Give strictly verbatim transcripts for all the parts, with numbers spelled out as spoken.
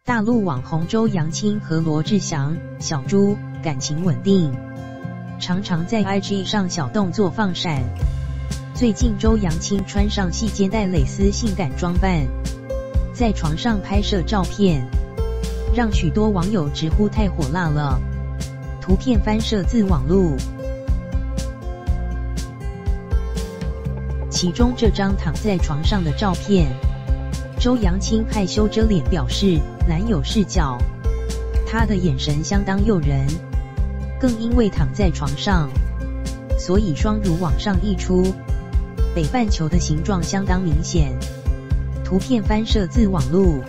大陆网红周扬青和罗志祥、小猪感情稳定，常常在 I G 上小动作放闪。最近周扬青穿上细肩带蕾丝性感装扮，在床上拍摄照片，让许多网友直呼太火辣了。图片翻摄自网路，其中这张躺在床上的照片，周扬青害羞遮脸表示男友视角，她的眼神相当诱人，更因为躺在床上，所以双乳往上溢出，北半球的形状相当明显。图片翻摄自网路，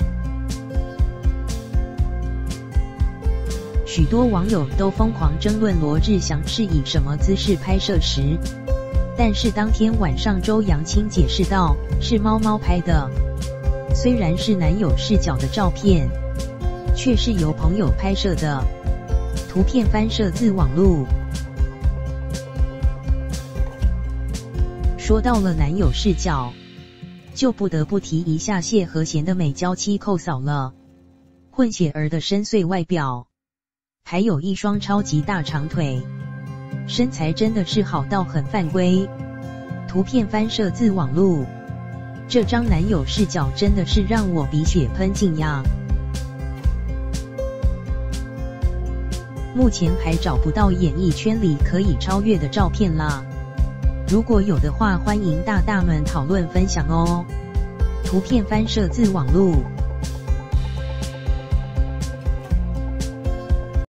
许多网友都疯狂争论罗志祥是以什么姿势拍摄时，但是当天晚上周扬青解释道是猫猫拍的，虽然是男友视角的照片，却是由朋友拍摄的。图片翻摄自网路。说到了男友视角，就不得不提一下谢和弦的美娇妻寇嫂了。混血儿的深邃外表，还有一双超级大长腿，身材真的是好到很犯规。图片翻摄自网路，这张男友视角真的是让我鼻血喷进呀！目前还找不到演艺圈里可以超越的照片啦，如果有的话，欢迎大大们讨论分享哦。图片翻摄自网路。